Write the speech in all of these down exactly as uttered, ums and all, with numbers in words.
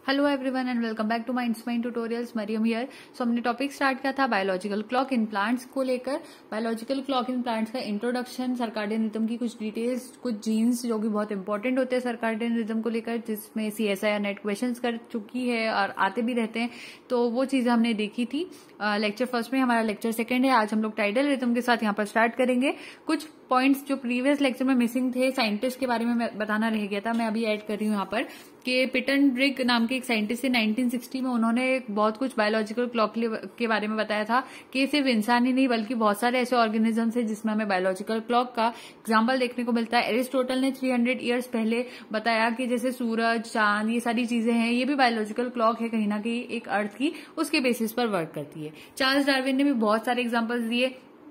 Hello everyone and welcome back to my inspiring tutorials. Mariam here. So हमने topic start किया था biological clock in plants को लेकर। Biological clock in plants का introduction, circadian rhythm की कुछ डिटेल्स, कुछ जीन्स जो कि बहुत इंपॉर्टेंट होते हैं सर्काडियन रिदम को लेकर, जिसमें सीएसआईआर नेट क्वेश्चन कर चुकी है और आते भी रहते हैं, तो वो चीजें हमने देखी थी। लेक्चर फर्स्ट में, हमारा लेक्चर सेकंड है। आज हम लोग टाइडल रिदम के साथ यहाँ पर स्टार्ट करेंगे। कुछ पॉइंट्स जो प्रीवियस लेक्चर में मिसिंग थे, साइंटिस्ट के बारे में बताना रह गया था, मैं अभी ऐड कर रही हूँ यहाँ पर कि पिटन ब्रिग नाम के एक साइंटिस्ट थे नाइनटीन सिक्सटी में। उन्होंने बहुत कुछ बायोलॉजिकल क्लॉक के बारे में बताया था कि सिर्फ इंसान ही नहीं बल्कि बहुत सारे ऐसे ऑर्गेनिजम्स हैं जिसमें हमें बायोलॉजिकल क्लॉक का एग्जाम्पल देखने को मिलता है। एरिस्टोटल ने थ्री हंड्रेड ईयर्स पहले बताया कि जैसे सूरज, चांद, ये सारी चीजें हैं, ये भी बायोलॉजिकल क्लॉक है, कहीं ना कहीं एक अर्थ की उसके बेसिस पर वर्क करती है। चार्ल्स डार्विन ने भी बहुत सारे एग्जाम्पल्स दिए,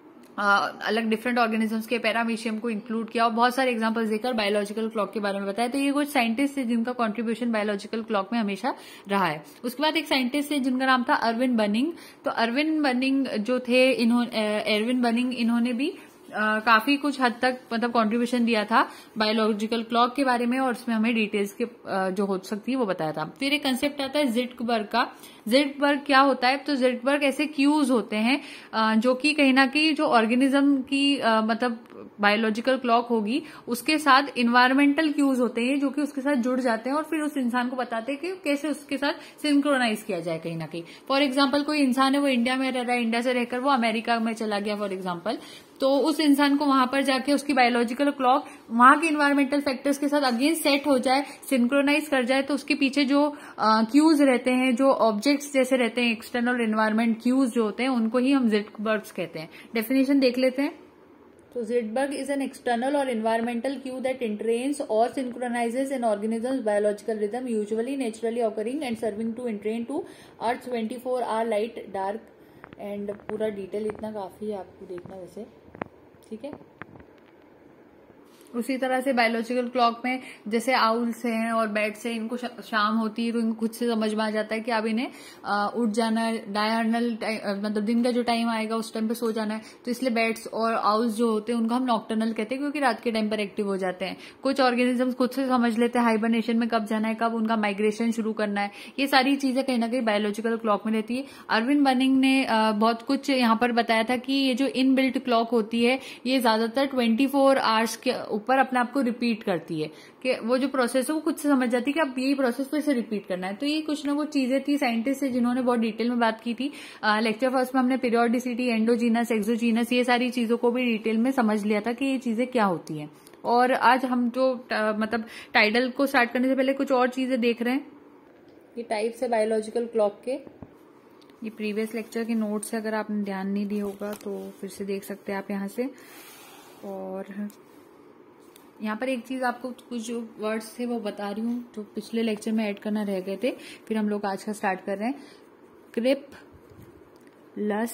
Uh, अलग डिफरेंट ऑर्गेनिजम्स के, पैरामीशियम को इंक्लूड किया और बहुत सारे एग्जांपल्स देकर बायोलॉजिकल क्लॉक के बारे में बताया। तो ये कुछ साइंटिस्ट है जिनका कंट्रीब्यूशन बायोलॉजिकल क्लॉक में हमेशा रहा है। उसके बाद एक साइंटिस्ट है जिनका नाम था अर्विन बनिंग। तो अर्विन बनिंग जो थे, इन्होंने एरविन बनिंग इन्होंने भी Uh, काफी कुछ हद तक मतलब कंट्रीब्यूशन दिया था बायोलॉजिकल क्लॉक के बारे में, और उसमें हमें डिटेल्स के uh, जो हो सकती है वो बताया था। फिर एक कंसेप्ट आता है ज़िटबर्ग का। ज़िटबर्ग क्या होता है? तो ज़िटबर्ग ऐसे क्यूज होते हैं uh, जो कि कहीं ना कहीं जो ऑर्गेनिज्म की uh, मतलब बायोलॉजिकल क्लॉक होगी उसके साथ इन्वायरमेंटल क्यूज होते हैं जो कि उसके साथ जुड़ जाते हैं और फिर उस इंसान को बताते हैं कि कैसे उसके साथ सिंक्रोनाइज किया जाए कहीं ना कहीं। फॉर एग्जाम्पल, कोई इंसान है, वो इंडिया में रह रहा है, इंडिया से रहकर वो अमेरिका में चला गया फॉर एग्जाम्पल, तो उस इंसान को वहां पर जाके उसकी बायोलॉजिकल क्लॉक वहां के इन्वायरमेंटल फैक्टर्स के साथ अगेन सेट हो जाए, सिंक्रोनाइज कर जाए, तो उसके पीछे जो क्यूज रहते हैं, जो ऑब्जेक्ट्स जैसे रहते हैं, एक्सटर्नल एनवायरमेंट क्यूज जो होते हैं, उनको ही हम ज़िटबर्ग्स कहते हैं। डेफिनेशन देख लेते हैं। So Zetberg is an external or environmental cue that entrains or synchronizes an organism's biological rhythm, usually naturally occurring and serving to entrain to Earth's twenty four hour light, dark and पूरा detail इतना काफी है आपको देखना वैसे, ठीक है। उसी तरह से बायोलॉजिकल क्लॉक में जैसे आउल्स हैं और बैट्स हैं, इनको शाम होती है तो इनको खुद से समझ में आ जाता है कि अब इन्हें उठ जाना है, डायर्नल मतलब दिन का जो टाइम आएगा उस टाइम पे सो जाना है, तो इसलिए बैट्स और आउल्स जो होते हैं उनको हम नॉक्टर्नल कहते हैं क्योंकि रात के टाइम पर एक्टिव हो जाते हैं। कुछ ऑर्गेनिजम्स खुद से समझ लेते हैं हाइबरनेशन में कब जाना है, कब उनका माइग्रेशन शुरू करना है। ये सारी चीजें कहीं ना कहीं बायोलॉजिकल क्लॉक में रहती है। अर्विन बनिंग ने बहुत कुछ यहाँ पर बताया था कि ये जो इनबिल्ट क्लॉक होती है ये ज्यादातर ट्वेंटी फोर आवर्स के ऊपर अपने आप को रिपीट करती है, कि वो जो प्रोसेस है वो खुद से समझ जाती है कि अब यही प्रोसेस फिर से रिपीट करना है। तो ये कुछ ना कुछ चीजें थी साइंटिस्ट से जिन्होंने बहुत डिटेल में बात की थी। लेक्चर फर्स्ट में हमने पीरियोडिसिटी, एंडोजीनस, एक्सोजीनस, ये सारी चीजों को भी डिटेल में समझ लिया था कि ये चीजें क्या होती हैं। और आज हम जो मतलब टाइडल को स्टार्ट करने से पहले कुछ और चीजें देख रहे हैं। ये टाइप्स है बायोलॉजिकल क्लॉक के। ये प्रीवियस लेक्चर के नोट्स है, अगर आपने ध्यान नहीं दिया होगा तो फिर से देख सकते हैं आप यहाँ से। और यहाँ पर एक चीज आपको कुछ जो वर्ड्स थे वो बता रही हूँ जो पिछले लेक्चर में ऐड करना रह गए थे, फिर हम लोग आज का स्टार्ट कर रहे हैं। क्रिप लस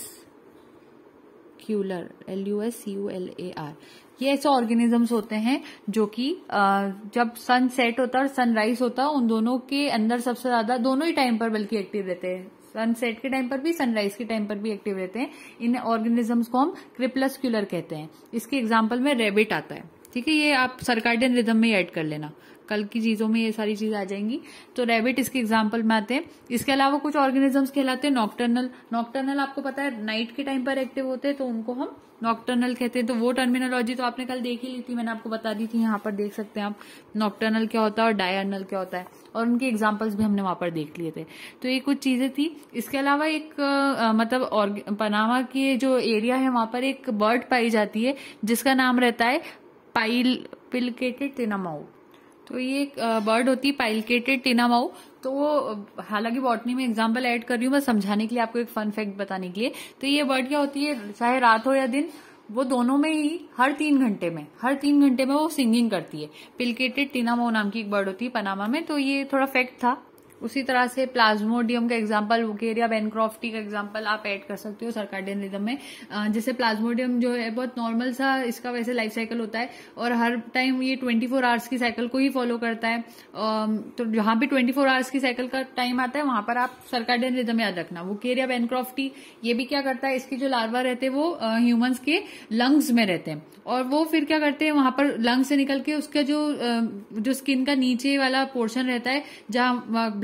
क्यूलर, L U S C U L A R, ये ऐसे ऑर्गेनिजम्स होते हैं जो कि जब सन सेट होता है और सनराइज होता है उन दोनों के अंदर सबसे ज्यादा, दोनों ही टाइम पर बल्कि एक्टिव रहते हैं, सनसेट के टाइम पर भी सनराइज के टाइम पर भी एक्टिव रहते हैं। इन ऑर्गेनिजम्स को हम क्रिपलस्क्यूलर कहते हैं। इसके एग्जाम्पल में रेबिट आता है, ठीक है। ये आप सर्काडियन रिदम में ऐड कर लेना, कल की चीजों में ये सारी चीजें आ जाएंगी। तो रैबिट इसके एग्जाम्पल में आते हैं। इसके अलावा कुछ ऑर्गेनिजम्स कहलाते हैं नॉक्टर्नल। नॉक्टर्नल आपको पता है नाइट के टाइम पर एक्टिव होते हैं, तो उनको हम नॉक्टर्नल कहते हैं। तो वो टर्मिनोलॉजी तो आपने कल देख ही ली थी, मैंने आपको बता दी थी, यहाँ पर देख सकते हैं आप नॉक्टर्नल क्या होता है और डायर्नल क्या होता है, और उनके एग्जाम्पल्स भी हमने वहां पर देख लिए थे। तो ये कुछ चीजें थी। इसके अलावा एक आ, मतलब और पनामा के जो एरिया है वहां पर एक बर्ड पाई जाती है जिसका नाम रहता है पाइल पिलकेटेड टिनामाऊ। तो ये एक बर्ड होती है पाइलकेटेड टिनामाऊ। तो वो, हालांकि बॉटनी में एग्जांपल ऐड कर रही हूँ बस समझाने के लिए, आपको एक फन फैक्ट बताने के लिए। तो ये बर्ड क्या होती है, चाहे रात हो या दिन, वो दोनों में ही हर तीन घंटे में हर तीन घंटे में वो सिंगिंग करती है। पिलकेटेड टिनामाऊ नाम की एक बर्ड होती है पनामा में। तो ये थोड़ा फैक्ट था। उसी तरह से प्लाज्मोडियम का एग्जांपल, वुकेरिया बेनक्रॉफ्टी का एग्जांपल आप ऐड कर सकते हो सर्काडियन रिदम में। जैसे प्लाज्मोडियम जो है बहुत नॉर्मल सा इसका वैसे लाइफ साइकिल होता है और हर टाइम ये ट्वेंटी फोर आवर्स की साइकिल को ही फॉलो करता है। तो जहां भी ट्वेंटी फोर आवर्स की साइकिल का टाइम आता है वहां पर आप सर्काडियन रिदम याद रखना। वुकेरिया बेनक्रॉफ्टी ये भी क्या करता है, इसकी जो लार्वा रहते हैं वो ह्यूमंस के लंग्स में रहते हैं और वो फिर क्या करते हैं, वहां पर लंग्स से निकल के उसका जो जो स्किन का नीचे वाला पोर्शन रहता है जहां ब्लड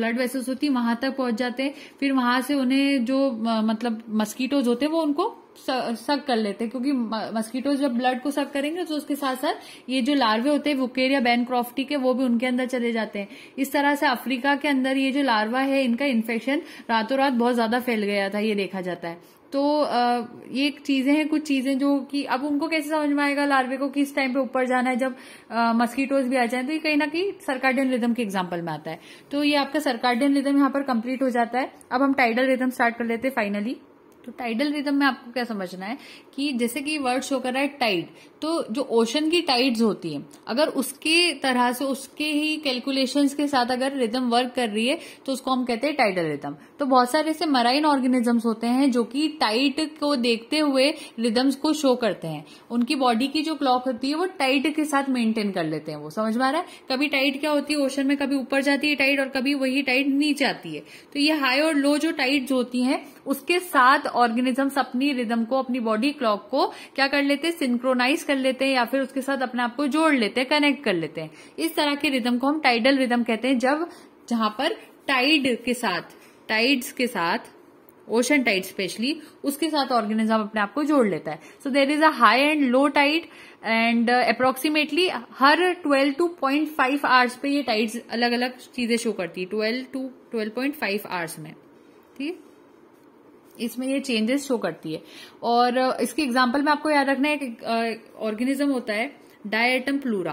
ब्लड वेसल्स होती है वहां तक पहुंच जाते हैं, फिर वहां से उन्हें जो आ, मतलब मस्कीटोज होते हैं वो उनको सक कर लेते हैं, क्योंकि मस्कीटोज जब ब्लड को सक करेंगे तो उसके साथ साथ ये जो लार्वे होते हैं वुकेरिया बैनक्रॉफ्टी के वो भी उनके अंदर चले जाते हैं। इस तरह से अफ्रीका के अंदर ये जो लार्वा है इनका इन्फेक्शन रातों रात बहुत ज्यादा फैल गया था, ये देखा जाता है। तो आ, ये चीजें हैं, कुछ चीजें जो कि अब उनको कैसे समझ में आएगा लार्वे को किस टाइम पे ऊपर जाना है, जब मस्कीटोज भी आ जाए, तो ये कहीं ना कहीं सर्काडियन रिदम के एग्जांपल में आता है। तो ये आपका सर्काडियन रिदम यहाँ पर कंप्लीट हो जाता है। अब हम टाइडल रिदम स्टार्ट कर लेते हैं फाइनली। तो टाइडल रिदम में आपको क्या समझना है कि जैसे कि वर्ड शो कर रहा है टाइड, तो जो ओशन की टाइड्स होती है अगर उसके तरह से उसके ही कैलकुलेशंस के साथ अगर रिदम वर्क कर रही है तो उसको हम कहते हैं टाइडल रिदम। तो बहुत सारे ऐसे मराइन ऑर्गेनिजम्स होते हैं जो कि टाइड को देखते हुए रिदम्स को शो करते हैं। उनकी बॉडी की जो क्लॉक होती है वो टाइड के साथ मेंटेन कर लेते हैं। वो समझ में आ रहा है? कभी टाइड क्या होती है ओशन में, कभी ऊपर जाती है टाइड और कभी वही टाइड नीचे आती है। तो ये हाई और लो जो टाइड्स होती हैं उसके साथ ऑर्गेनिजम्स अपनी रिदम को, अपनी बॉडी क्लॉक को क्या कर लेते हैं, सिंक्रोनाइज कर लेते हैं या फिर उसके साथ अपने आप को जोड़ लेते हैं, कनेक्ट कर लेते हैं। इस तरह के रिदम को हम टाइडल रिदम कहते हैं, जब जहां पर टाइड के साथ, टाइड्स के साथ, ओशन टाइड स्पेशली, उसके साथ ऑर्गेनिज्म अपने आप को जोड़ लेता है। So there is a high and low tide and approximately हर twelve to point five hours पे ये टाइड्स अलग अलग चीजें शो करती है, twelve to twelve point five hours में। ठीक, इसमें ये चेंजेस शो करती है। और इसके एग्जांपल में आपको याद रखना है एक ऑर्गेनिज्म होता है diatom pleura,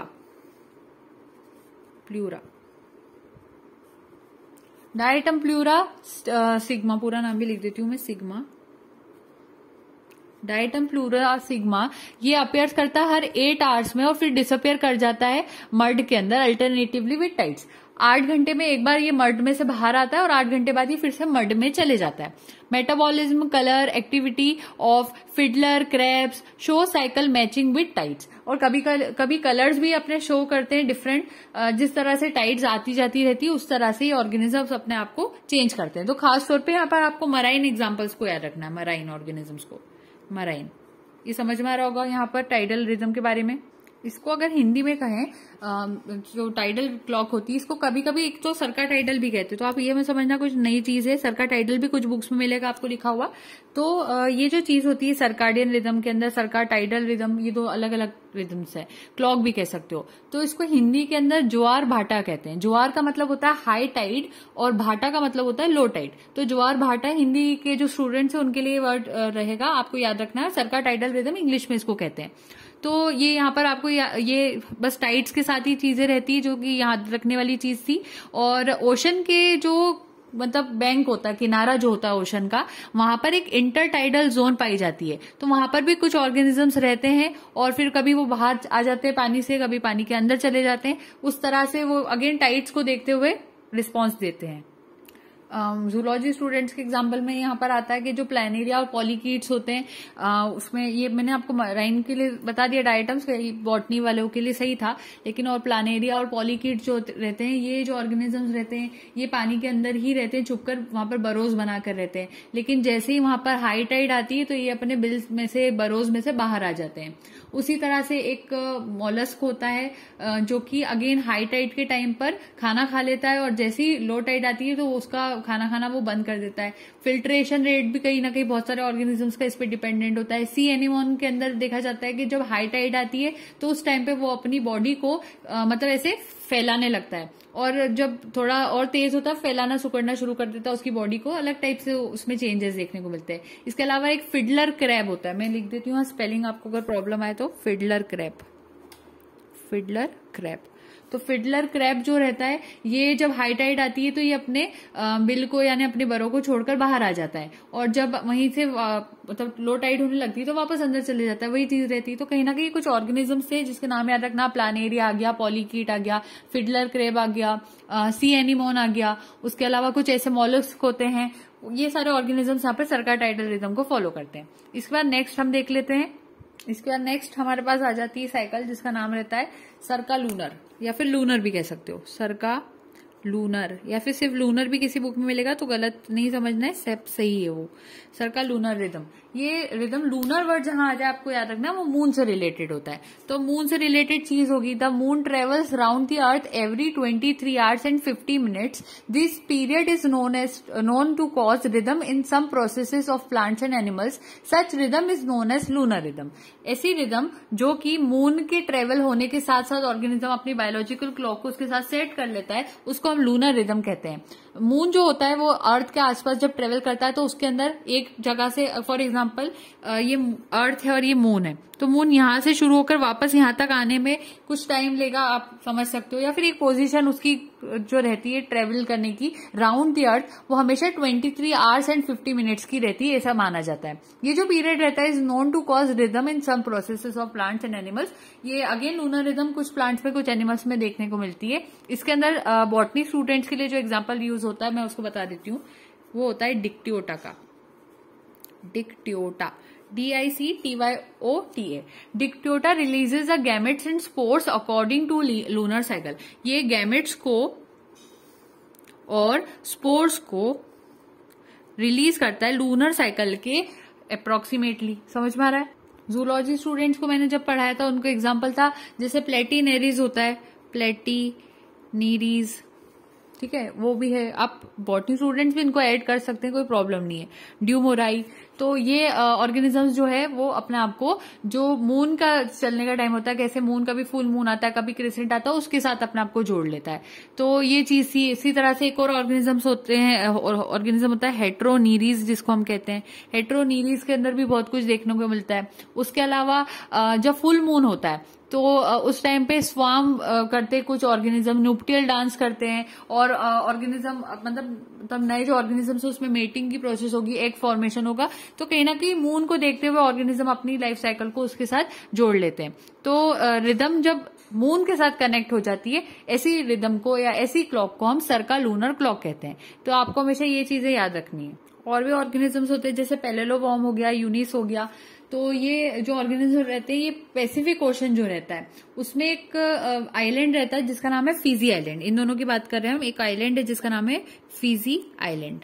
pleura diatom pleura sigma, पूरा नाम भी लिख देती हूं मैं, सिग्मा डायटम प्लूरा सिग्मा। ये अपेयर करता है हर एट आवर्स में और फिर डिसअपेयर कर जाता है मर्ड के अंदर अल्टरनेटिवली विद टाइड्स। आठ घंटे में एक बार ये मर्ड में से बाहर आता है और आठ घंटे बाद ये फिर से मर्ड में चले जाता है। Metabolism, colour, activity of fiddler crabs show cycle matching with tides. और कभी कभी कलर्स भी अपने शो करते हैं डिफरेंट, जिस तरह से टाइड्स आती जाती रहती है उस तरह से ऑर्गेनिजम्स अपने आप को चेंज करते हैं। तो खास तौर पे यहाँ पर आपको मराइन एग्जाम्पल्स को याद रखना है, मराइन ऑर्गेनिजम्स को, मराइन। ये समझ में आ रहा होगा यहाँ पर टाइडल रिदम के बारे में। इसको अगर हिंदी में कहें, जो टाइडल क्लॉक होती है इसको कभी कभी एक तो सरका टाइडल भी कहते हैं। तो आप ये में समझना कुछ नई चीज है, सरका टाइडल भी कुछ बुक्स में मिलेगा आपको लिखा हुआ। तो ये जो चीज होती है सर्काडियन रिदम के अंदर, सरका टाइडल रिदम, ये दो अलग अलग रिदम्स है, क्लॉक भी कह सकते हो। तो इसको हिंदी के अंदर ज्वार भाटा कहते हैं। ज्वार का मतलब होता है हाई टाइड और भाटा का मतलब होता है लो टाइड। तो ज्वार भाटा हिंदी के जो स्टूडेंट्स है उनके लिए वर्ड रहेगा, आपको याद रखना है। सरका टाइडल रिदम इंग्लिश में इसको कहते हैं। तो ये यहाँ पर आपको ये बस टाइड्स के साथ ही चीजें रहती है जो कि याद रखने वाली चीज थी। और ओशन के जो मतलब बैंक होता है, किनारा जो होता है ओशन का, वहां पर एक इंटरटाइडल जोन पाई जाती है। तो वहां पर भी कुछ ऑर्गेनिजम्स रहते हैं और फिर कभी वो बाहर आ जाते हैं पानी से, कभी पानी के अंदर चले जाते हैं। उस तरह से वो अगेन टाइड्स को देखते हुए रिस्पॉन्स देते हैं। जूलॉजी स्टूडेंट्स के एग्जाम्पल में यहाँ पर आता है कि जो प्लानेरिया और पॉलीकीट्स होते हैं, आ, उसमें ये मैंने आपको मराइन के लिए बता दिया, डायटम्स बॉटनी वालों के लिए सही था, लेकिन और प्लानेरिया और पॉलीकीट्स जो रहते हैं, ये जो ऑर्गेनिजम्स रहते हैं ये पानी के अंदर ही रहते हैं, छुपकर वहां पर बरोज बनाकर रहते हैं। लेकिन जैसे ही वहां पर हाई टाइड आती है तो ये अपने बिल्स में से, बरोज में से बाहर आ जाते हैं। उसी तरह से एक मॉलस्क होता है जो कि अगेन हाई टाइड के टाइम पर खाना खा लेता है और जैसे ही लो टाइड आती है तो उसका खाना खाना वो बंद कर देता है। फिल्ट्रेशन रेट भी कहीं ना कहीं बहुत सारे ऑर्गेनिजम्स का इस पे डिपेंडेंट होता है। सी एनिमोन के अंदर देखा जाता है कि जब हाई टाइड आती है तो उस टाइम पे वो अपनी बॉडी को आ, मतलब ऐसे फैलाने लगता है, और जब थोड़ा और तेज होता है फैलाना सुकड़ना शुरू कर देता है उसकी बॉडी को, अलग टाइप से उसमें चेंजेस देखने को मिलते हैं। इसके अलावा एक फिडलर क्रैब होता है, मैं लिख देती हूँ स्पेलिंग, आपको अगर प्रॉब्लम आए तो। Fiddler crab, fiddler crab. तो फिडलर क्रैब जो रहता है ये जब हाई टाइड आती है तो ये अपने बिल को यानी अपने बरों को छोड़कर बाहर आ जाता है, और जब वहीं से मतलब लो टाइड होने लगती है तो वापस अंदर चले जाता है, वही चीज रहती है। तो कहीं ना कहीं कुछ ऑर्गेनिजम्स थे जिसके नाम याद रखना, प्लानेरिया आ गया, पॉलीकीट आ गया, फिडलर क्रैब आ गया, सी एनिमोन आ गया, उसके अलावा कुछ ऐसे मॉलस्क होते हैं। ये सारे ऑर्गेनिजम्स यहाँ पर सरका टाइडल रिदम को फॉलो करते हैं। इसके बाद नेक्स्ट हम देख लेते हैं। इसके बाद नेक्स्ट हमारे पास आ जाती है साइकिल जिसका नाम रहता है सरका लूनर, या फिर लूनर भी कह सकते हो, सरका लूनर, या फिर सिर्फ लूनर भी किसी बुक में मिलेगा तो गलत नहीं समझना है, सब सही है वो। सरका लूनर रिदम ये रिदम लूनर वर्ड जहां आ जाए आपको याद रखना वो मून से रिलेटेड होता है। तो मून से रिलेटेड चीज होगी the moon travels round the earth every twenty three hours and fifty minutes. This period is known as known to cause rhythm in some processes of plants and animals. Such rhythm is known as lunar rhythm. ऐसी rhythm जो कि moon के travel होने के साथ साथ organism अपनी biological clock को उसके साथ सेट कर लेता है, उसको हम लूनर रिदम कहते हैं। मून जो होता है वो अर्थ के आसपास जब ट्रेवल करता है तो उसके अंदर एक जगह से, फॉर एग्जांपल ये अर्थ है और ये मून है, तो मून यहां से शुरू होकर वापस यहां तक आने में कुछ टाइम लेगा, आप समझ सकते हो। या फिर एक पोजीशन उसकी जो रहती है ट्रेवल करने की राउंड द अर्थ, वो हमेशा twenty three hours and fifty minutes की रहती है, ऐसा माना जाता है। ये जो पीरियड रहता है is known to cause rhythm in some processes of plants and animals. ये अगेन लूनर रिदम कुछ प्लांट्स में कुछ एनिमल्स में देखने को मिलती है। इसके अंदर बॉटनी स्टूडेंट्स के लिए जो एग्जाम्पल यूज होता है मैं उसको बता देती हूँ, वो होता है डिक्टियोटा का। Dictyota, D I C T Y O T A. Dictyota releases the gametes and spores according to lunar cycle. ये गैमेट्स को और स्पोर्स को रिलीज करता है लूनर साइकिल के अप्रोक्सीमेटली। समझ में आ रहा है? जूलॉजी स्टूडेंट्स को मैंने जब पढ़ाया था उनको एग्जांपल था जैसे प्लेटिनेरीज होता है, प्लेटिनीरीज, ठीक है, वो भी है। आप बॉटनी स्टूडेंट्स भी इनको ऐड कर सकते हैं, कोई प्रॉब्लम नहीं है। ड्यूमोराई, तो ये ऑर्गेनिजम्स जो है वो अपने आप को जो मून का चलने का टाइम होता है, कैसे मून कभी फुल मून आता है कभी क्रिसेंट आता है, उसके साथ अपने आप को जोड़ लेता है। तो ये चीज सी इसी तरह से एक और ऑर्गेनिजम्स होते हैं, ऑर्गेनिज्म होता है हेट्रोनीरीज जिसको हम कहते हैं। हेट्रोनीरीज के अंदर भी बहुत कुछ देखने को मिलता है। उसके अलावा जब फुल मून होता है तो उस टाइम पे स्वाम करते कुछ ऑर्गेनिज्म न्यूप्टियल डांस करते हैं और ऑर्गेनिज्म मतलब तब नए जो ऑर्गेनिजम्स है उसमें मेटिंग की प्रोसेस होगी, एग फॉर्मेशन होगा। तो कहीं ना कहीं मून को देखते हुए ऑर्गेनिज्म अपनी लाइफ साइकिल को उसके साथ जोड़ लेते हैं। तो रिदम जब मून के साथ कनेक्ट हो जाती है, ऐसी रिदम को या ऐसी क्लॉक को हम सर्का लूनर क्लॉक कहते हैं। तो आपको हमेशा ये चीजें याद रखनी है। और भी ऑर्गेनिजम्स होते हैं जैसे पेलेलोवॉर्म हो गया, यूनिस हो गया। तो ये जो ऑर्गेनिज्म रहते हैं ये पैसिफिक ओशन जो रहता है उसमें एक आइलैंड रहता है जिसका नाम है फिजी आइलैंड। इन दोनों की बात कर रहे हैं हम। एक आइलैंड है जिसका नाम है फिजी आइलैंड,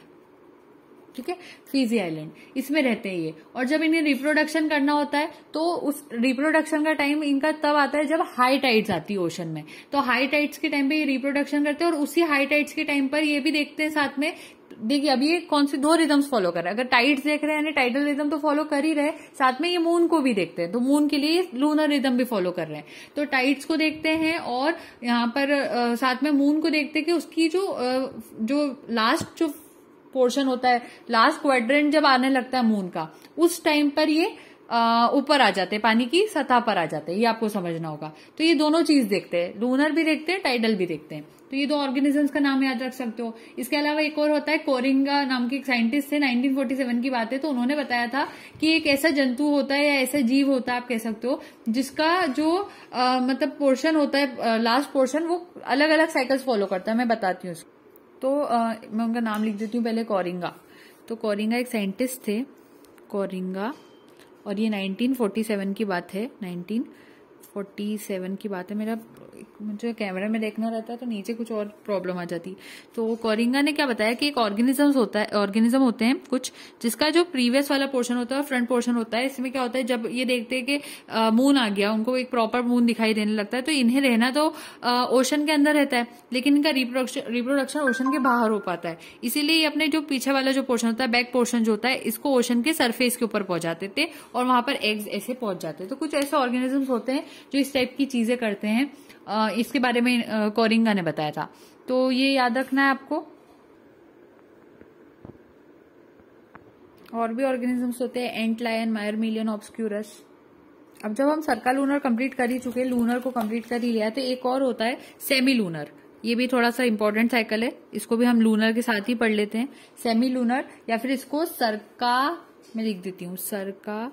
ठीक है, फिजी आइलैंड, इसमें रहते हैं ये। और जब इन्हें रिप्रोडक्शन करना होता है तो उस रिप्रोडक्शन का टाइम इनका तब आता है जब हाई टाइड्स आती है ओशन में। तो हाई टाइड्स के टाइम पे ये रिप्रोडक्शन करते हैं और उसी हाई टाइड्स के टाइम पर ये भी देखते हैं साथ में। देखिए अभी ये कौन सी दो रिदम्स फॉलो कर रहा है, अगर टाइड्स देख रहे हैं यानी टाइडल रिदम तो फॉलो कर ही रहे, साथ में ये मून को भी देखते हैं तो मून के लिए लूनर रिदम भी फॉलो कर रहे हैं। तो टाइड्स को देखते हैं और यहाँ पर आ, साथ में मून को देखते हैं कि उसकी जो आ, जो लास्ट जो पोर्शन होता है, लास्ट क्वाड्रेंट जब आने लगता है मून का, उस टाइम पर ये ऊपर आ जाते हैं, पानी की सतह पर आ जाते हैं। ये आपको समझना होगा। तो ये दोनों चीज देखते हैं, लूनर भी देखते हैं, टाइडल भी देखते हैं। तो ये दो ऑर्गेनिजम्स का नाम याद रख सकते हो। इसके अलावा एक और होता है, कोरिंगा नाम के एक साइंटिस्ट थे, नाइनटीन फोर्टी सेवन की बात है। तो उन्होंने बताया था कि एक ऐसा जंतु होता है या ऐसा जीव होता है आप कह सकते हो जिसका जो आ, मतलब पोर्शन होता है, लास्ट पोर्शन, वो अलग अलग साइकिल्स फॉलो करता है। मैं बताती हूँ। तो आ, मैं उनका नाम लिख देती हूँ पहले, कोरिंगा। तो कोरिंगा एक साइंटिस्ट थे, कोरिंगा, और ये नाइनटीन फोर्टी सेवन की बात है। नाइनटीन फोर्टी सेवन की बात है। मेरा मुझे कैमरा में देखना रहता है तो नीचे कुछ और प्रॉब्लम आ जाती। तो कोरिंगा ने क्या बताया कि एक ऑर्गेनिजम्स होता है, ऑर्गेनिज्म होते हैं कुछ जिसका जो प्रीवियस वाला पोर्शन होता है, फ्रंट पोर्शन होता है। इसमें क्या होता है, जब ये देखते हैं कि मून आ गया, उनको एक प्रॉपर मून दिखाई देने लगता है, तो इन्हें रहना तो ओशन के अंदर रहता है, लेकिन इनका रिप्रोडक्शन रिप्रोडक्शन ओशन के बाहर हो पाता है। इसीलिए ये अपने जो पीछे वाला जो पोर्शन होता है, बैक पोर्शन जो होता है, इसको ओशन के सरफेस के ऊपर पहुंचा देते और वहां पर एग्स ऐसे पहुंच जाते हैं। तो कुछ ऐसे ऑर्गेनिजम्स होते हैं जो इस टाइप की चीजें करते हैं। आ, इसके बारे में आ, कोरिंगा ने बताया था। तो ये याद रखना है आपको। और भी ऑर्गेनिजम्स होते हैं, एंट लायन, मायरमिलियन ऑब्सक्यूरस। अब जब हम सर्का लूनर कंप्लीट कर ही चुके, लूनर को कंप्लीट कर ही लिया, तो एक और होता है सेमी लूनर। ये भी थोड़ा सा इंपॉर्टेंट साइकिल है, इसको भी हम लूनर के साथ ही पढ़ लेते हैं। सेमी लूनर, या फिर इसको सर्का, मैं लिख देती हूँ, सर्का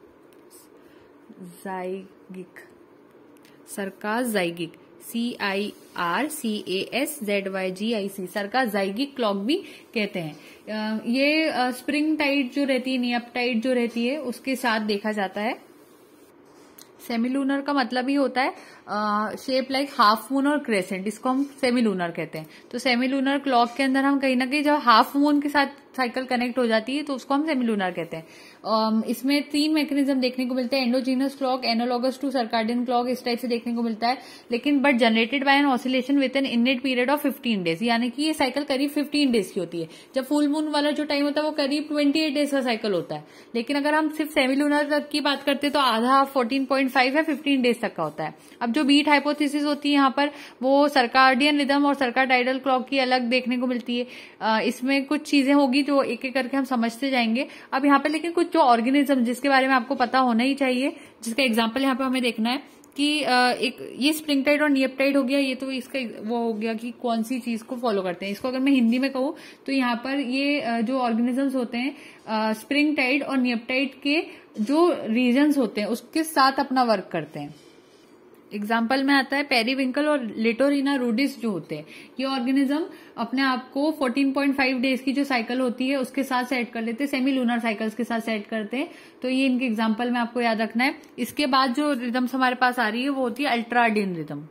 जाइगिक, circasyzygic, C I R C A S Z Y G I C, circasyzygic clock भी कहते हैं। ये स्प्रिंग टाइड जो रहती है, नियप टाइड जो रहती है, उसके साथ देखा जाता है। सेमी लूनर का मतलब ही होता है शेप लाइक हाफ मून और क्रेसेंट, इसको हम सेमी लूनर कहते हैं। तो सेमी लूनर क्लॉक के अंदर हम कहीं ना कहीं जब हाफ मून के साथ साइकिल कनेक्ट हो जाती है तो उसको हम सेमी लूनर कहते हैं। um, इसमें तीन मैकेनिज्म देखने को मिलते हैं, endogenous clock, analogous to circadian clock, इस टाइप से देखने को मिलता है। लेकिन but generated by an oscillation with an innate period of fifteen days, यानी कि ये साइकिल करीब फिफ्टीन डेज की होती है। जब फुल मून वाला जो टाइम होता है वो करीब ट्वेंटी एट डेज का साइकिल होता है। लेकिन अगर हम सिर्फ सेमी लूनर तक की बात करते हैं तो आधा फोर्टीन पॉइंट फाइव है फिफ्टीन डेज तक का होता है। अब जो बीट हाइपोथेसिस होती है यहाँ पर वो सर्काडियन रिदम और सर्काडाइडल क्लॉक की अलग देखने को मिलती है। आ, इसमें कुछ चीजें होगी जो एक एक करके हम समझते जाएंगे। अब यहाँ पर लेकिन कुछ जो ऑर्गेनिज्म जिसके बारे में आपको पता होना ही चाहिए, जिसका एग्जाम्पल यहाँ पे हमें देखना है कि एक ये स्प्रिंग टाइड और नियपटाइड हो गया, ये तो इसका वो हो गया कि कौन सी चीज को फॉलो करते हैं। इसको अगर मैं हिंदी में कहूँ तो यहाँ पर ये जो ऑर्गेनिजम्स होते हैं स्प्रिंग टाइड और नियपटाइड के जो रीजन्स होते हैं उसके साथ अपना वर्क करते हैं। एग्जाम्पल में आता है पेरीविंकल और लिटोरिना रूडिस जो होते हैं, ये ऑर्गेनिज्म अपने आप को फोर्टीन पॉइंट फाइव डेज की जो साइकिल होती है उसके साथ सेट कर लेते हैं, सेमी लूनर साइकिल्स के साथ सेट करते हैं। तो ये इनके एग्जाम्पल में आपको याद रखना है। इसके बाद जो रिदम्स हमारे पास आ रही है वो होती है अल्ट्राडियन रिदम।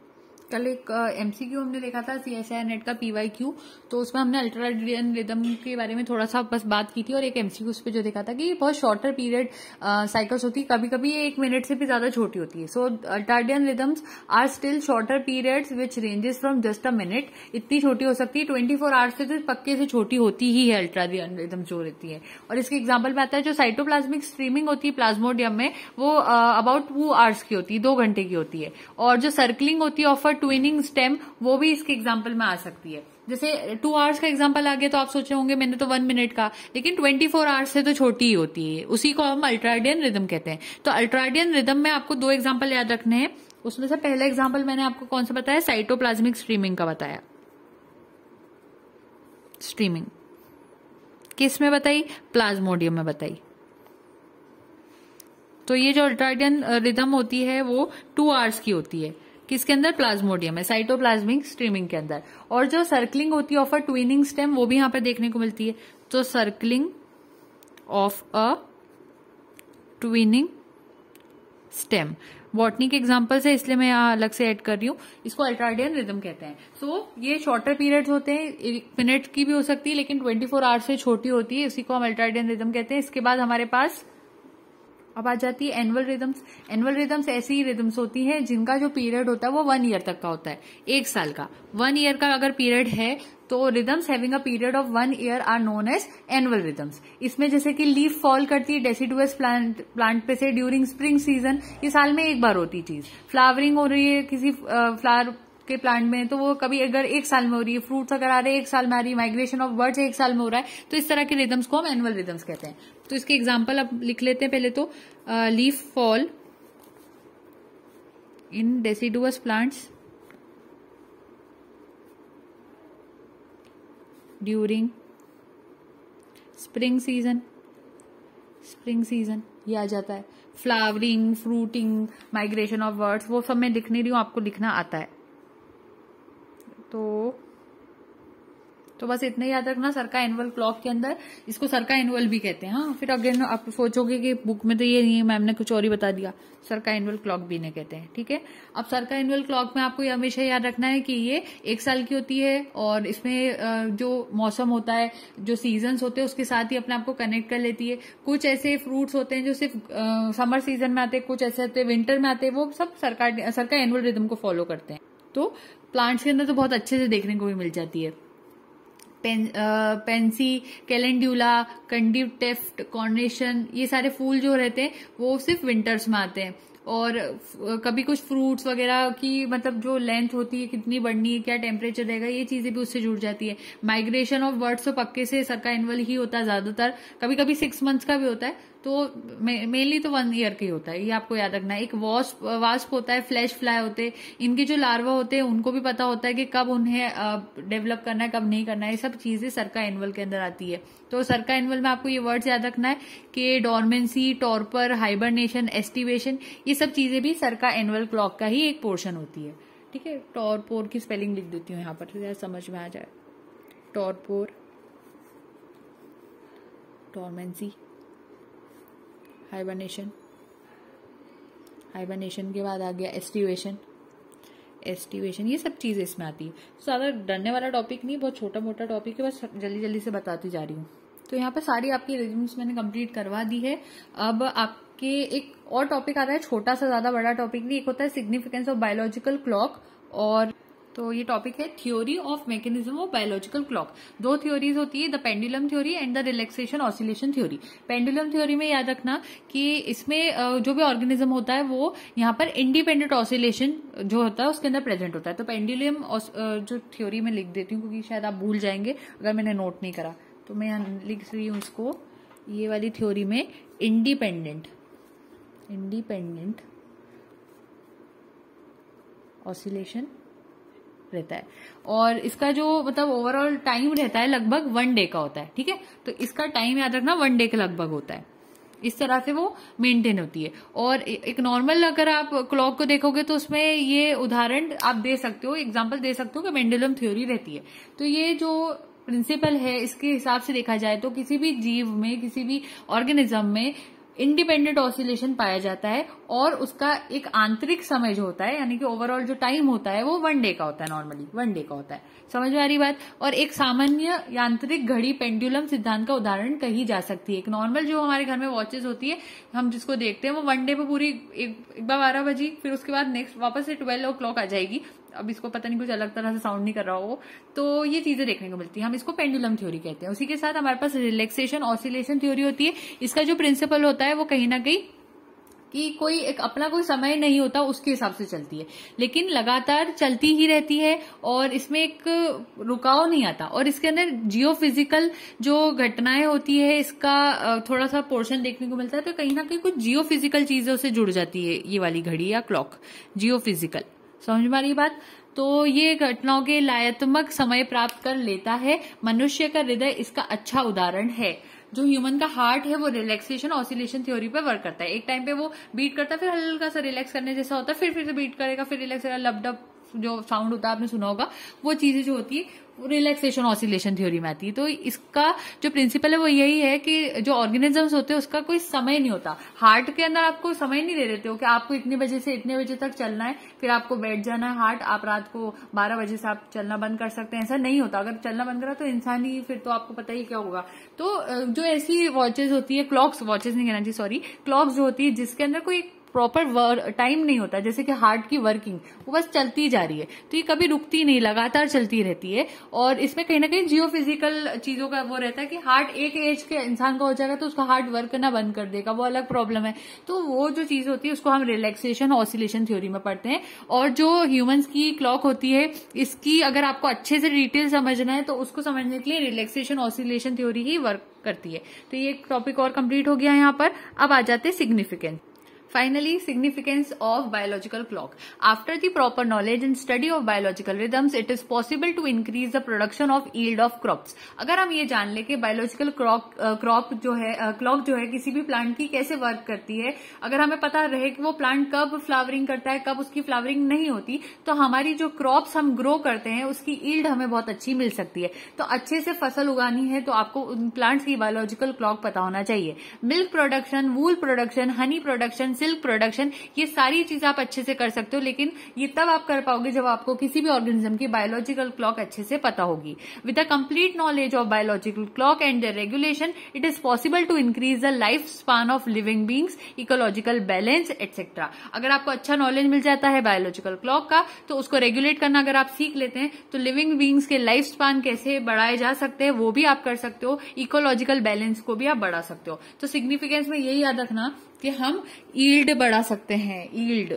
कल एक एमसीक्यू हमने देखा था सीएसआई नेट का पीवाई क्यू, तो उसमें हमने अल्ट्राडियन रिदम के बारे में थोड़ा सा बस बात की थी और एक एमसीक्यू उस पर जो देखा था कि बहुत शॉर्टर पीरियड साइकिल्स होती है, कभी कभी एक मिनट से भी ज्यादा छोटी होती है। So ultradian rhythms are still shorter periods which ranges from just a minute, इतनी छोटी हो सकती है, ट्वेंटी फोर आवर्स से तो पक्के से छोटी होती ही है अल्ट्राडियन रिदम जो रहती है। और इसके एग्जाम्पल में आता है जो साइटोप्लाज्मिक स्ट्रीमिंग होती है प्लाज्मोडियम में वो अबाउट टू आवर्स की होती है, दो घंटे की होती है। और जो सर्कलिंग होती है ऑफ अ ट्विनिंग स्टेम वो भी इसके एग्जाम्पल में आ सकती है। जैसे टू आवर्स का एग्जाम्पल आ गया तो आप सोचे होंगे मैंने तो वन मिनट का, लेकिन ट्वेंटी फोर आवर्स से तो छोटी ही होती है, उसी को हम अल्ट्राडियन रिदम कहते हैं। तो अल्ट्राडियन रिदम में आपको दो एग्जाम्पल याद रखने हैं। उसमें से पहला एग्जाम्पल मैंने आपको कौन सा बताया, साइटोप्लाज्मिक स्ट्रीमिंग का बताया। स्ट्रीमिंग किस में बताई, प्लाज्मोडियम में बताई। तो ये जो अल्ट्राडियन रिदम होती है वो टू आवर्स की होती है, किसके अंदर, प्लाज्मोडियम है, साइटोप्लाज्मिक स्ट्रीमिंग के अंदर। और जो सर्कलिंग होती है ऑफ अ ट्विनिंग स्टेम वो भी यहां पर देखने को मिलती है। तो circling of a twining stem botany के एग्जाम्पल्स है, इसलिए मैं यहाँ अलग से ऐड कर रही हूँ। इसको अल्ट्राडियन रिदम कहते हैं। सो so, ये शॉर्टर पीरियड्स होते हैं, एक मिनट की भी हो सकती है लेकिन ट्वेंटी फोर आवर्स से छोटी होती है, इसी को हम अल्ट्राडियन रिदम कहते हैं। इसके बाद हमारे पास अब आ जाती है एनुअल रिदम्स। एनुअल रिदम्स ऐसी रिदम्स होती हैं जिनका जो पीरियड होता है वो वन ईयर तक का होता है, एक साल का। वन ईयर का अगर पीरियड है तो rhythms having a period of one year are known as annual rhythms. इसमें जैसे कि लीफ फॉल करती है डेसिडुअस प्लांट प्लांट पे से ड्यूरिंग स्प्रिंग सीजन, ये साल में एक बार होती चीज। फ्लावरिंग हो रही है किसी फ्लावर के प्लांट में तो वो कभी अगर एक साल में हो रही है, फ्रूट्स अगर आ रहे हैं एक साल में आ रही है, माइग्रेशन ऑफ बर्ड्स एक साल में हो रहा है, तो इस तरह के रिदम्स को हम एनुअल रिदम्स कहते हैं। तो इसके एग्जाम्पल अब लिख लेते हैं। पहले तो leaf fall in deciduous plants during spring season, spring season ये आ जाता है। Flowering, fruiting, migration of birds वो सब मैं लिख नहीं रही हूं, आपको लिखना आता है। तो तो बस इतना याद रखना, सरका एनुअल क्लॉक के अंदर इसको सरका एनुअल भी कहते हैं। हाँ, फिर अगेन आप सोचोगे कि बुक में तो ये नहीं है, मैम ने कुछ और ही बता दिया। सरका एनुअल क्लॉक भी नहीं कहते हैं, ठीक है। अब सरका एनुअल क्लॉक में आपको ये हमेशा याद रखना है कि ये एक साल की होती है और इसमें जो मौसम होता है, जो सीजन्स होते हैं उसके साथ ही अपने आप को कनेक्ट कर लेती है। कुछ ऐसे फ्रूट्स होते हैं जो सिर्फ समर सीजन में आते हैं, कुछ ऐसे होते हैं विंटर में आते हैं, वो सब सरका सरका एनुअल रिदम को फॉलो करते हैं। तो प्लांट्स के अंदर तो बहुत अच्छे से देखने को भी मिल जाती है। Pen, pansy, calendula, candytuft, carnation, ये सारे फूल जो रहते हैं वो सिर्फ विंटर्स में आते हैं। और कभी कुछ फ्रूट्स वगैरह की मतलब जो लेंथ होती है, कितनी बढ़नी है, क्या टेम्परेचर रहेगा, ये चीजें भी उससे जुड़ जाती है। माइग्रेशन ऑफ बर्ड्स तो पक्के से सरका एनुअल ही होता है ज्यादातर, कभी कभी सिक्स मंथ्स का भी होता है, तो मेनली तो वन ईयर का ही होता है, ये आपको याद रखना है। एक वॉस्प वास्प होता है, फ्लैश फ्लाई होते हैं, इनके जो लार्वा होते हैं उनको भी पता होता है कि कब उन्हें डेवलप करना है, कब नहीं करना है, ये सब चीजें सरका एनुअल के अंदर आती है। तो सरका एनुअल में आपको ये वर्ड्स याद रखना है कि डॉर्मेंसी, टॉर्पर, हाइबरनेशन, एस्टिवेशन, ये सब चीजें भी सरका एनुअल क्लॉक का ही एक पोर्शन होती है, ठीक है। टॉरपोर की स्पेलिंग लिख देती हूँ यहाँ पर तो समझ में आ जाए। टॉरपोर, डॉर्मेंसी, हाइबरनेशन, हाइबरनेशन के बाद आ गया एस्टिवेशन, एस्टिवेशन, ये सब चीजें इसमें आती है। ज्यादा डरने वाला टॉपिक नहीं, बहुत छोटा मोटा टॉपिक है, बस जल्दी जल्दी से बताती जा रही हूँ। तो यहाँ पे सारी आपकी रिज्यूम्स मैंने कंप्लीट करवा दी है। अब आपके एक और टॉपिक आता है, छोटा सा, ज्यादा बड़ा टॉपिक नहीं, एक होता है सिग्निफिकेंस ऑफ बायोलॉजिकल क्लॉक। और तो ये टॉपिक है theory of mechanism of biological clock. दो थ्योरीज होती है, the pendulum theory and the relaxation oscillation theory. Pendulum theory में याद रखना कि इसमें जो भी ऑर्गेनिज्म होता है वो यहाँ पर इंडिपेंडेंट ऑसिलेशन जो होता है उसके अंदर प्रेजेंट होता है। तो पेंडुलम जो थ्योरी में लिख देती हूँ क्योंकि शायद आप भूल जाएंगे अगर मैंने नोट नहीं करा, तो मैं यहाँ लिख रही हूँ उसको, ये वाली थ्योरी में इंडिपेंडेंट इंडिपेंडेंट ऑसिलेशन रहता है। और इसका जो मतलब ओवरऑल टाइम रहता है लगभग वन डे का होता है, ठीक है। तो इसका टाइम याद रखना वन डे के लगभग होता है। इस तरह से वो मेंटेन होती है। और एक नॉर्मल अगर आप क्लॉक को देखोगे तो उसमें ये उदाहरण आप दे सकते हो, एग्जांपल दे सकते हो कि पेंडुलम थ्योरी रहती है। तो ये जो प्रिंसिपल है इसके हिसाब से देखा जाए तो किसी भी जीव में, किसी भी ऑर्गेनिज्म में इंडिपेंडेंट ऑसिलेशन पाया जाता है और उसका एक आंतरिक समय जो होता है यानी कि ओवरऑल जो टाइम होता है वो वन डे का होता है, नॉर्मली वन डे का होता है। समझ में आ रही बात। और एक सामान्य यांत्रिक घड़ी पेंडुलम सिद्धांत का उदाहरण कही जा सकती है। एक नॉर्मल जो हमारे घर में वॉचेस होती है हम जिसको देखते हैं वो वन डे पे पूरी एक, एक बार बारह बजी, फिर उसके बाद नेक्स्ट वापस से ट्वेल्व ओ क्लॉक आ जाएगी। अब इसको पता नहीं कुछ अलग तरह से साउंड नहीं कर रहा हो, तो ये चीजें देखने को मिलती है, हम इसको पेंडुलम थ्योरी कहते हैं। उसी के साथ हमारे पास रिलैक्सेशन ऑसिलेशन थ्योरी होती है। इसका जो प्रिंसिपल होता है वो कहीं ना कहीं कि कोई एक अपना कोई समय नहीं होता उसके हिसाब से चलती है, लेकिन लगातार चलती ही रहती है और इसमें एक रुकाव नहीं आता। और इसके अंदर जियोफिजिकल जो घटनाएं होती है इसका थोड़ा सा पोर्शन देखने को मिलता है। तो कहीं ना कहीं कुछ जियोफिजिकल चीजों से जुड़ जाती है ये वाली घड़ी या क्लॉक, जियोफिजिकल। समझ में आ रही बात। तो ये घटनाओं के लयात्मक समय प्राप्त कर लेता है। मनुष्य का हृदय इसका अच्छा उदाहरण है। जो ह्यूमन का हार्ट है वो रिलैक्सेशन ऑसिलेशन थ्योरी पे वर्क करता है। एक टाइम पे वो बीट करता है, फिर हल्का सा रिलैक्स करने जैसा होता है, फिर फिर से बीट करेगा, फिर रिलैक्स करेगा, लब डब जो साउंड होता है आपने सुना होगा, वो चीजें जो होती है रिलैक्सेशन ऑसिलेशन थ्योरी में आती है। तो इसका जो प्रिंसिपल है वो यही है कि जो ऑर्गेनिजम्स होते हैं उसका कोई समय नहीं होता। हार्ट के अंदर आपको समय नहीं दे देते हो कि आपको इतने बजे से इतने बजे तक चलना है, फिर आपको बैठ जाना है हार्ट, आप रात को बारह बजे से आप चलना बंद कर सकते हैं, ऐसा नहीं होता। अगर चलना बंद करा तो इंसान ही, फिर तो आपको पता ही क्या होगा। तो जो ऐसी वॉचेस होती है, क्लॉक्स, वॉचेस नहीं कहना चाहिए, सॉरी, क्लॉक्स जो होती है जिसके अंदर कोई प्रॉपर टाइम नहीं होता, जैसे कि हार्ट की वर्किंग वो बस चलती जा रही है, तो ये कभी रुकती नहीं, लगातार चलती रहती है। और इसमें कहीं ना कहीं जियोफिजिकल चीजों का वो रहता है कि हार्ट एक एज के इंसान का हो जाएगा तो उसका हार्ट वर्क करना बंद कर देगा, वो अलग प्रॉब्लम है। तो वो जो चीज होती है उसको हम रिलैक्सेशन ऑसिलेशन थ्योरी में पढ़ते हैं। और जो ह्यूमंस की क्लॉक होती है इसकी अगर आपको अच्छे से डिटेल समझना है तो उसको समझने के लिए रिलैक्सेशन ऑसिलेशन थ्योरी ही वर्क करती है। तो ये एक टॉपिक और कंप्लीट हो गया यहाँ पर। अब आ जाते हैं significance. Finally, significance of biological clock. After the proper knowledge and study of biological rhythms, it is possible to increase the production of yield of crops. अगर हम ये जान ले कि बायोलॉजिकल क्रॉप क्रॉप जो है क्लॉक जो है किसी भी प्लांट की कैसे वर्क करती है, अगर हमें पता रहे कि वो प्लांट कब फ्लावरिंग करता है, कब उसकी फ्लावरिंग नहीं होती, तो हमारी जो क्रॉप्स हम ग्रो करते हैं उसकी यील्ड हमें बहुत अच्छी मिल सकती है। तो अच्छे से फसल उगानी है तो आपको उन प्लांट्स की बायोलॉजिकल क्लॉक पता होना चाहिए। Milk production, wool production, honey production, silk production, ये सारी चीजें आप अच्छे से कर सकते हो, लेकिन ये तब आप कर पाओगे जब आपको किसी भी ऑर्गेनिज्म की बायोलॉजिकल क्लॉक अच्छे से पता होगी। With the complete knowledge of biological clock and the regulation, it is possible to increase the life span of living beings, ecological balance etcetera. अगर आपको अच्छा नॉलेज मिल जाता है बायोलॉजिकल क्लॉक का तो उसको रेगुलेट करना अगर आप सीख लेते हैं तो लिविंग बींग्स के लाइफ स्पान कैसे बढ़ाए जा सकते हैं वो भी आप कर सकते हो, इकोलॉजिकल बैलेंस को भी आप बढ़ा सकते हो। तो सिग्निफिकेंस में यही याद रखना कि हम यील्ड बढ़ा सकते हैं, यील्ड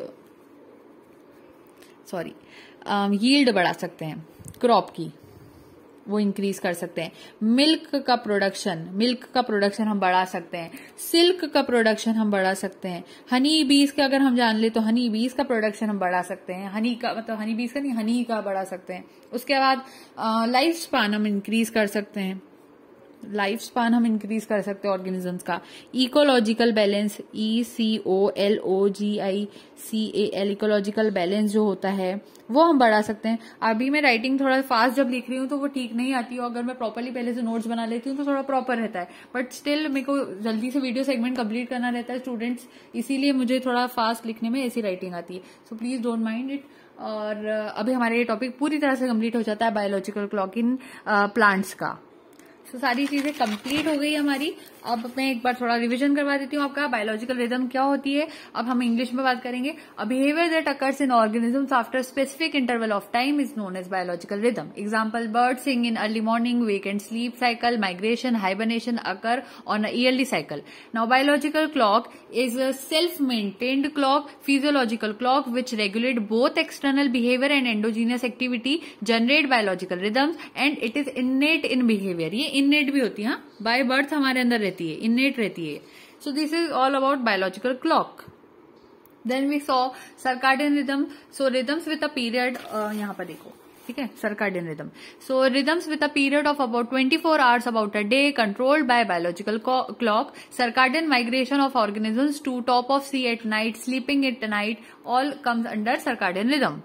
सॉरी यील्ड बढ़ा सकते हैं क्रॉप की, वो इंक्रीज कर सकते हैं। मिल्क का प्रोडक्शन, मिल्क का प्रोडक्शन हम बढ़ा सकते हैं। सिल्क का प्रोडक्शन हम बढ़ा सकते हैं। हनी बीज का अगर हम जान ले तो हनी बीज का प्रोडक्शन हम बढ़ा सकते हैं। हनी का मतलब हनी बीज का नहीं, हनी का बढ़ा सकते हैं। उसके बाद लाइफ स्पान हम इंक्रीज कर सकते हैं, लाइफ स्पान हम इंक्रीज कर सकते हैं ऑर्गेनिजम्स का। Ecological balance, E C O L O G I C A L, ecological balance जो होता है वो हम बढ़ा सकते हैं। अभी मैं राइटिंग थोड़ा फास्ट जब लिख रही हूँ तो वो ठीक नहीं आती है, अगर मैं प्रॉपरली पहले से नोट्स बना लेती हूँ तो थोड़ा प्रॉपर रहता है, बट स्टिल मेरे को जल्दी से वीडियो सेगमेंट कंप्लीट करना रहता है स्टूडेंट्स, इसीलिए मुझे थोड़ा फास्ट लिखने में ऐसी राइटिंग आती है। So please don't mind it. और अभी हमारे ये टॉपिक पूरी तरह से कंप्लीट हो जाता है बायोलॉजिकल क्लॉक इन प्लांट्स का। तो सारी चीजें कंप्लीट हो गई हमारी। अब मैं एक बार थोड़ा रिवीजन करवा देती हूँ आपका। बायोलॉजिकल रिदम क्या होती है, अब हम इंग्लिश में बात करेंगे। A behaviour that occurs in organisms after specific interval of time is known as biological rhythm. Example, bird sing in early morning, wake and sleep cycle, migration, hibernation occur on a yearly cycle. Now biological clock is a self-maintained clock, physiological clock which regulate both external behavior and endogenous activity, generate biological rhythms and it is innate in behavior। ये innate भी होती है, हाँ, by birth हमारे अंदर रहती है, innate रहती है। So this is all about biological clock। Then we saw circadian rhythm, so rhythms with a period, uh, यहाँ पर देखो, ठीक है, circadian rhythm. So rhythms with a period of about twenty four hours about a day, controlled by biological clock. Circadian migration of organisms to top of sea at night, sleeping at night, all comes under circadian rhythm.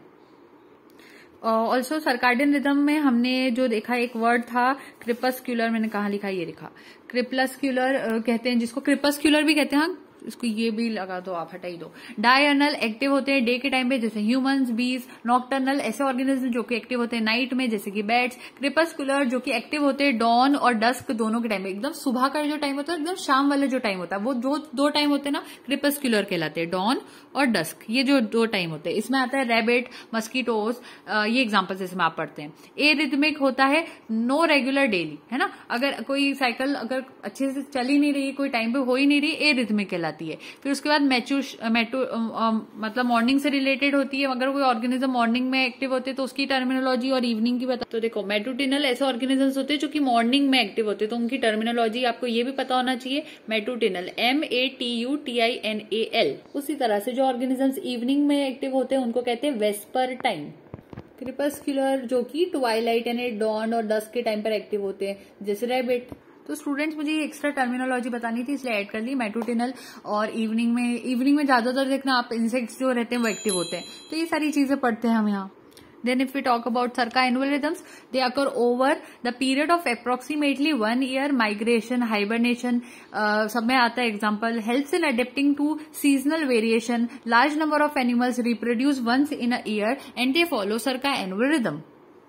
Also circadian rhythm में हमने जो देखा एक word था क्रिपस्क्यूलर, मैंने कहा लिखा, ये लिखा क्रिपस्क्यूलर कहते हैं, जिसको क्रिपस्क्यूलर भी कहते हैं, हाँ, इसको ये भी लगा दो, आप हटा ही दो। डायर्नल एक्टिव होते हैं डे के टाइम पे, जैसे ह्यूमंस, बीज। नॉक्टर्नल ऐसे ऑर्गेनिज्म जो कि एक्टिव होते हैं नाइट में, जैसे कि बैट्स। क्रिपस्कुलर जो कि एक्टिव होते हैं डॉन और डस्क दोनों के टाइम पे, एकदम सुबह का जो टाइम होता है, एकदम शाम वाला जो टाइम होता है, वो दो दो टाइम होते हैं ना, क्रिपस्कुलर कहलाते हैं, डॉन और डस्क, ये जो दो टाइम होते हैं। इसमें आता है रैबिट, मस्कीटोज, ये एग्जाम्पल्स इसमें आप पढ़ते हैं। ए रिदमिक होता है नो रेगुलर डेली, है ना, अगर कोई साइकिल अगर अच्छे से चल ही नहीं रही, कोई टाइम पे हो ही नहीं रही, ए रिदमिक कहलाती है। फिर उसके बाद मैचू मैटू मतलब मॉर्निंग से रिलेटेड होती है, अगर कोई ऑर्गेनिज्म मॉर्निंग में एक्टिव होते हैं तो उसकी टर्मिनोलॉजी और इवनिंग की बता। तो देखो मैटूटिनल ऐसे ऑर्गेनिजम्स होते हैं जो कि मॉर्निंग में एक्टिव होते हैं, तो उनकी टर्मिनोलॉजी आपको ये भी पता होना चाहिए, matutinal, M A T U T I N A L. उसी तरह से जो ऑर्गेनिजम्स इवनिंग में एक्टिव होते हैं उनको कहते हैं वेस्पर टाइम। क्रिपस्क्यूलर जो कि ट्वाइलाइट यानी डॉन और डस्क के टाइम पर एक्टिव होते हैं, जैसे रैबिट। तो स्टूडेंट्स मुझे ये एक्स्ट्रा टर्मिनोलॉजी बतानी थी, इसलिए ऐड कर ली, मैटूटिनल। और इवनिंग में इवनिंग में ज्यादातर देखना आप इंसेक्ट्स जो रहते हैं वो एक्टिव होते हैं, तो ये सारी चीजें पढ़ते हैं हम यहाँ। Then if we talk about circannual rhythms, they occur over the period of approximately one year. Migration, hibernation, uh, सब में आता है example, helps in adapting to seasonal variation. Large number of animals reproduce once in a year and they follow circannual rhythm.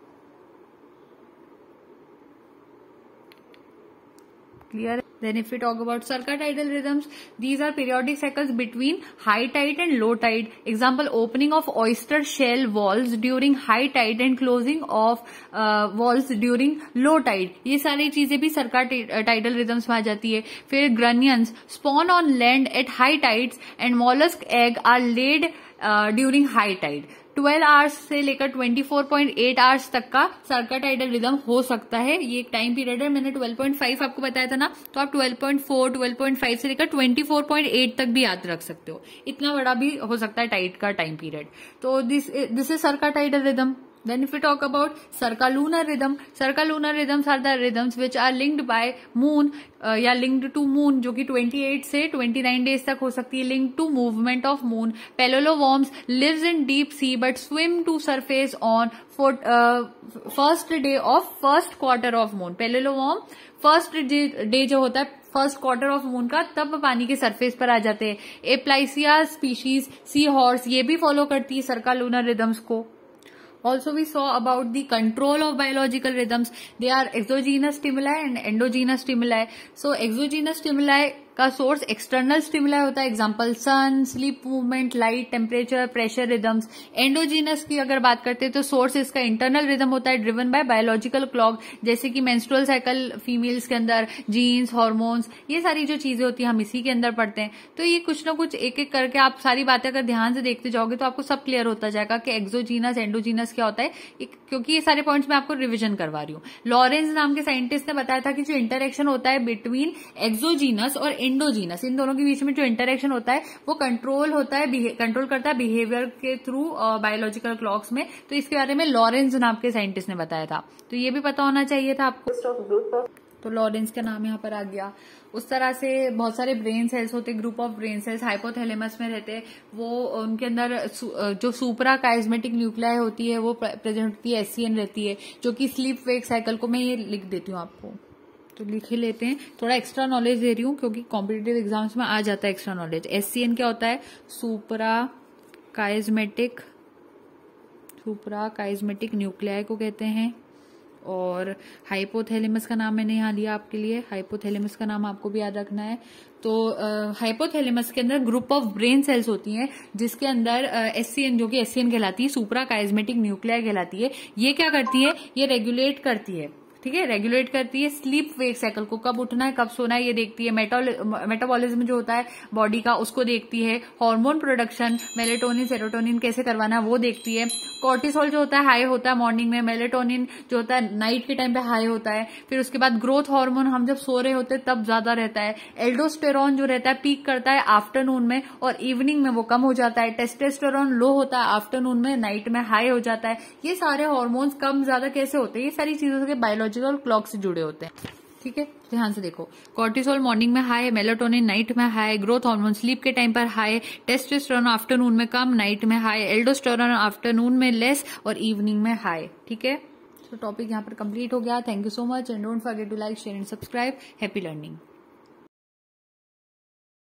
Clear? Then if we talk about circadian rhythms, these are periodic cycles between high tide and low tide. Example, opening of oyster shell walls during high tide and closing of uh, walls during low tide. ये सारी चीजें भी circadian rhythms में आ जाती है। फिर grunions spawn on land at high tides and mollusk egg are laid uh, during high tide. Twelve hours से लेकर twenty four point eight hours तक का सर्काटाइडल रिदम हो सकता है, ये एक टाइम पीरियड है। मैंने ट्वेल्व पॉइंट फाइव आपको बताया था ना, तो आप twelve point four, twelve point five से लेकर ट्वेंटी फोर पॉइंट एट तक भी याद रख सकते हो, इतना बड़ा भी हो सकता है टाइड का टाइम पीरियड। तो this this is circatidal rhythm. Then if we talk about circalunar rhythm, circalunar rhythms are the rhythms which are linked by moon uh, या linked to moon, जो कि अट्ठाईस से उनतीस days तक हो सकती है, linked to movement of moon. Peloloworms lives in deep sea but swim to surface on for uh, first day of first quarter of moon. Peloloworm first day जो होता है फर्स्ट क्वार्टर ऑफ मून का, तब पानी के surface पर आ जाते हैं। एप्लाइसिया स्पीशीज, सी हॉर्स, ये भी फॉलो करती है सर्कालूनर रिदम्स को। Also we saw about the control of biological rhythms. They are exogenous stimuli and endogenous stimuli. So exogenous stimuli का सोर्स एक्सटर्नल स्टिमुलाई होता है, example sun, sleep movement, light, temperature, pressure rhythms. Endogenous की अगर बात करते हैं तो source इसका इंटरनल रिदम होता है, ड्रिवन बाय बायोलॉजिकल क्लॉक, जैसे कि मेंस्ट्रुअल साइकिल फीमेल्स के अंदर, जीन्स, हार्मोन्स, ये सारी जो चीजें होती है हम इसी के अंदर पढ़ते हैं। तो ये कुछ ना कुछ एक एक करके आप सारी बातें अगर ध्यान से देखते जाओगे तो आपको सब क्लियर होता जाएगा कि एक्सोजीनस एंडोजीनस क्या होता है, क्योंकि ये सारे पॉइंट्स मैं आपको रिविजन करवा रही हूँ। लॉरेंस नाम के साइंटिस्ट ने बताया था कि जो इंटरेक्शन होता है बिटवीन एक्सोजीनस और एंडोजीनस, इन दोनों के बीच में जो इंटरेक्शन होता है वो कंट्रोल होता है, कंट्रोल करता है बिहेवियर के थ्रू बायोलॉजिकल क्लॉक्स में। तो इसके बारे में लॉरेंस नाम के साइंटिस्ट ने बताया था, तो ये भी पता होना चाहिए था आपको। तो लॉरेंस का नाम यहाँ पर आ गया। उस तरह से बहुत सारे ब्रेन सेल्स होते, group of brain cells hypothalamus में रहते हैं, वो उनके अंदर जो सुपरा काइस्मेटिक न्यूक्लियाई होती है वो प्रेजेंट होती है, एससीएन रहती है, जो कि स्लीप वेक साइकिल को मैं ये लिख देती हूँ आपको, तो लिख ही लेते हैं। थोड़ा एक्स्ट्रा नॉलेज दे रही हूँ क्योंकि कॉम्पिटिटिव एग्जाम्स में आ जाता है एक्स्ट्रा नॉलेज। एससीएन क्या होता है, सुपरा काइस्मेटिक सुप्रा काइस्मेटिक न्यूक्लियाई को कहते हैं। और हाइपोथैलेमस का नाम मैंने यहाँ लिया आपके लिए, हाइपोथैलेमस का नाम आपको भी याद रखना है। तो हाइपोथैलेमस के अंदर ग्रुप ऑफ ब्रेन सेल्स होती हैं जिसके अंदर एससीएन जो कि एससीएन कहलाती है, सुप्रा काइस्मेटिक न्यूक्लियाई कहलाती है। ये क्या करती है, ये रेगुलेट करती है, ठीक है, रेगुलेट करती है स्लीप वेक साइकिल को, कब उठना है कब सोना है ये देखती है। मेटाबॉलिज्म जो होता है बॉडी का उसको देखती है। हार्मोन प्रोडक्शन मेलेटोनिन सेरोटोनिन कैसे करवाना है वो देखती है। कॉर्टिसोल जो होता है हाई होता है मॉर्निंग में, मेलेटोनिन जो होता है नाइट के टाइम पे हाई होता है। फिर उसके बाद ग्रोथ हार्मोन हम जब सो रहे होते हैं तब ज्यादा रहता है। एल्डोस्टेरॉन जो रहता है पीक करता है आफ्टरनून में और इवनिंग में वो कम हो जाता है। टेस्टोस्टेरॉन लो होता है आफ्टरनून में, नाइट में हाई हो जाता है। ये सारे हार्मोन्स कम ज्यादा कैसे होते हैं, ये सारी चीजों के बायोलॉजिकल क्लॉक से जुड़े होते हैं, ठीक है। ध्यान से देखो, कॉर्टिसोल मॉर्निंग में हाई, मेलाटोनिन नाइट में हाई, ग्रोथ हार्मोन स्लीप के टाइम पर हाई, टेस्टोस्टेरोन आफ्टरनून में कम, नाइट में हाई, एल्डोस्टेरोन आफ्टरनून में लेस और इवनिंग में हाई, ठीक है। तो टॉपिक यहाँ पर कंप्लीट हो गया। Thank you so much and don't forget to like share and subscribe. Happy learning.